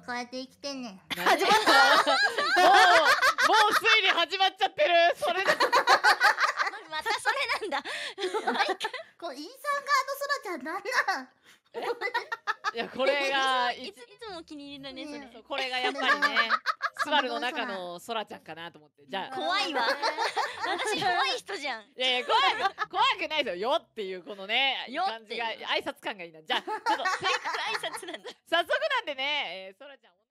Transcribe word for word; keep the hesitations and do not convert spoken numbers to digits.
こうやって生きてんねん。 始まった。もうもう推理始まっちゃってる。それだ。 またそれなんだ。 こうイーサンガードソラちゃんなんなん。 いやこれがいついつもお気に入りだねそれ。 そうこれがやっぱりねスバルの中のソラちゃんかなと思って。じゃあ怖いわ。私怖い人じゃん。 いやいや怖く怖くないですよ。よっていうこのねよ感じが挨拶感がいいな。じゃあちょっと挨拶なんだ。 早速なんでね、えー、ソラちゃん